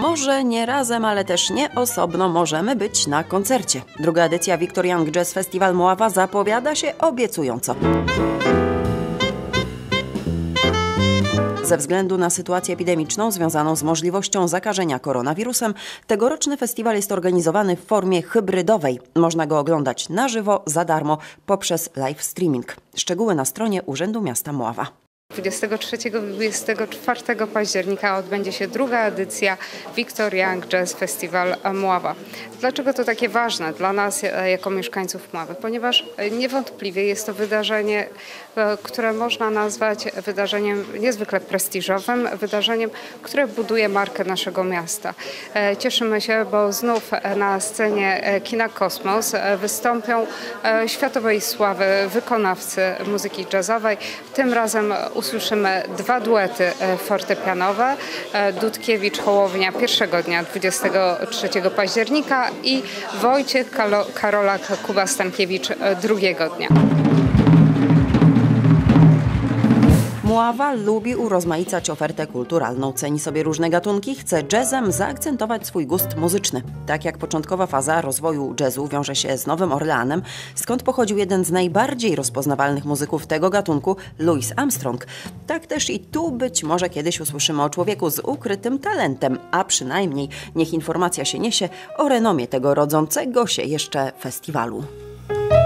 Może nie razem, ale też nie osobno możemy być na koncercie. Druga edycja Victor Young Jazz Festival Mława zapowiada się obiecująco. Ze względu na sytuację epidemiczną związaną z możliwością zakażenia koronawirusem, tegoroczny festiwal jest organizowany w formie hybrydowej. Można go oglądać na żywo, za darmo, poprzez live streaming. Szczegóły na stronie Urzędu Miasta Mława. 23-24 października odbędzie się druga edycja Victor Young Jazz Festival Mława. Dlaczego to takie ważne dla nas jako mieszkańców Mławy? Ponieważ niewątpliwie jest to wydarzenie, które można nazwać wydarzeniem niezwykle prestiżowym, wydarzeniem, które buduje markę naszego miasta. Cieszymy się, bo znów na scenie Kina Kosmos wystąpią światowej sławy wykonawcy muzyki jazzowej. Tym razem usłyszymy dwa duety fortepianowe. Dudkiewicz-Hołownia pierwszego dnia, 23 października i Wojciech Karolak-Kuba-Stankiewicz drugiego dnia. Mława lubi urozmaicać ofertę kulturalną, ceni sobie różne gatunki, chce jazzem zaakcentować swój gust muzyczny. Tak jak początkowa faza rozwoju jazzu wiąże się z Nowym Orleanem, skąd pochodził jeden z najbardziej rozpoznawalnych muzyków tego gatunku, Louis Armstrong. Tak też i tu być może kiedyś usłyszymy o człowieku z ukrytym talentem, a przynajmniej niech informacja się niesie o renomie tego rodzącego się jeszcze festiwalu.